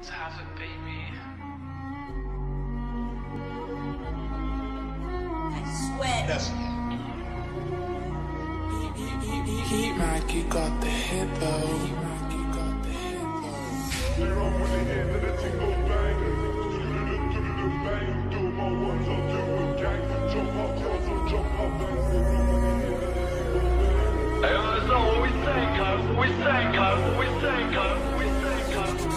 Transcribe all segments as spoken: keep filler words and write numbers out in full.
to have a baby. I swear. Yes. He Mikey got the hit though. He Mikey got the hit though. They run when they hear that the thing goes bang. Do-do-do-do-do bang. Do my ones, I'll do a gang. Jump up, cars, I'll jump up, bang. They run when they hear that the thing goes bang. Hey, that's not what we saying, cuz. What we saying, cuz. What we saying, cuz. What we saying,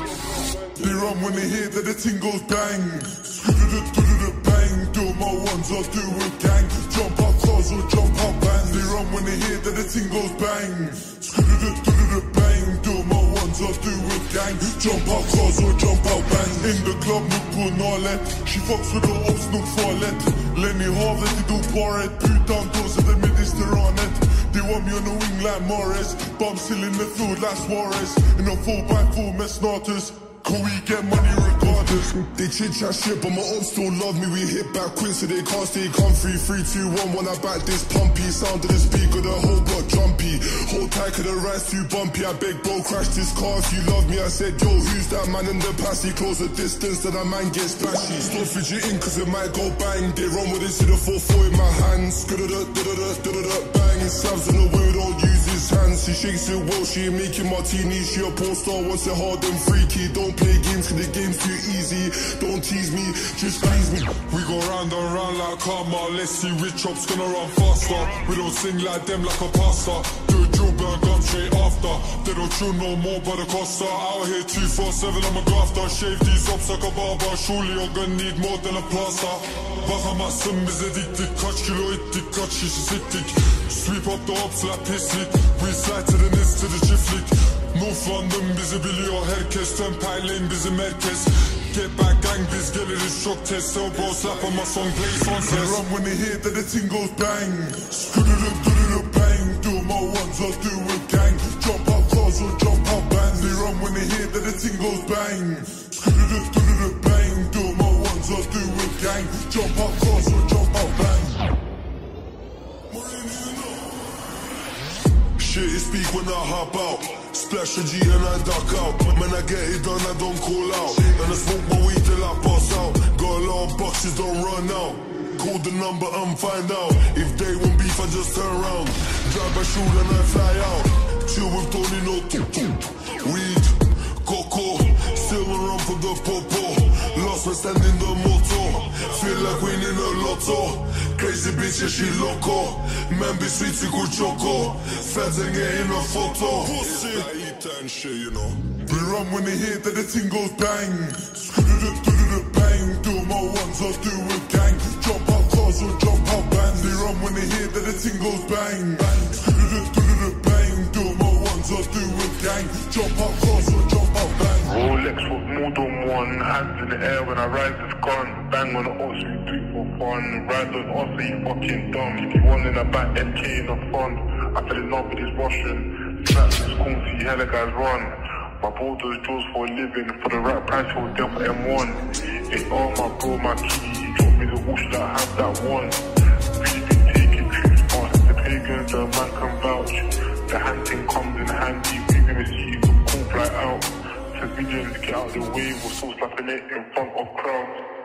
cuz. They run when they hear that the thing goes bang. Do-do-do-do-do bang. Do my ones, I'll do a gang. Jump up, cars, I'll jump up, bang. They run when they hear that the thing goes bang. Do-do-do-do-do bang. Do my ones, I'll do a gang. Jump up, cars, I'll jump up, bang. In the club, look på Nalet. She fucks with the ops, nog farligt. Lenny havet, de do paret. Putan då så det Mediterranet. They want me on the wing like Morris. But I'm still in the field like Suarez. In a four by four med Snatus. Can we get money regardless? They chit chat shit, but my ops still love me. We hit back quick, so they can't stay comfy. Three, two, one, when I back this pumpy. Sound of the speaker, the whole block jumpy. Hold tight, cause the ride's too bumpy. I beg, bro, crash this car if you love me. I said, yo, who's that man in the passy? Close the distance, then that man gets splashy. Stop fidgeting, cause it might go bang. They run with it, see the four four in my hands. Skudda-da-da-da-da-da, bang. Savs on the way, don't use his hands. She shakes it well, she ain't making martinis. She a porn star, wants it hard and freaky. Don't play games, cause the game's too easy. Don't tease me, just please me. We go round and round like karma. Let's see which op's gonna run faster. We don't sing like them like a pasta. Do a drill burn gun straight after. They don't chill no more by the Costa. Out here two four seven, I'm a grafter. Shave these ops like a barber. Surely you're gonna need more than a plaster. Bakamazsın bize dik dik. Kaç kilo ettik, kaç şişi siktik. Sweep up the ops like pislik. We slide to the nest to the çiftlik. North London bizi biliyor herkes. Turnpike lane bizim merkez. Get back gang biz geliriz çok test. So bro slap on my song play on test. They run when they hear that the thing goes bang. Skudda-da-da-da bang. Do my ones, I'll do a gang. Jump up cars or jump up bang. They run when they hear that the thing goes bang. Skudda-da-da-da bang. Do my ones, I'll do a gang. Jump up cars or jump up bang. Shit, you speak when I hop out. Splash a G and I duck out. Man, I get it done, I don't call out. And I smoke my weed till I pass out. Got a lot of boxes, don't run out. Call the number and find out. If they want beef, I just turn around. Drive my shoot and I fly out. Chill with Tony, no weed, coco. Still on run for the popo. Lost my stand in the motor. Feel like winning a lotto. Crazy bitch, yeah, she loco. Man be sweet, she go choco. Feds ain't getting a photo. Pussy. I eat that and shit, you know. We run when they hear that the thing goes bang. Skudda-da-da-da bang. Do my ones, I'll do a gang. Jump up cars or jump up bang. They run when they hear that the thing goes bang. Skudda-da-da-da bang. Do my ones, I'll do a gang. Jump up cars or jump up bang. Rolex with more than one. Hands in the air when I ride this gun. Bang on the ops, we do it for fun. Ride on us, so you fucking dumb. If you want in the back, M K in the front. I fell in love with this Russian. Slaps is cool, see hella guys run. My bro does jaws for a living. For the right price, he'll deal for M one. It's all my bro, my key. He dropped me the whoosh that I have that one. Really been taking trips past the pagans, the man can vouch. The hunting comes in handy. We gonna see you cool fly out. Civilians get out the way, we're still slapping it in front of crowds.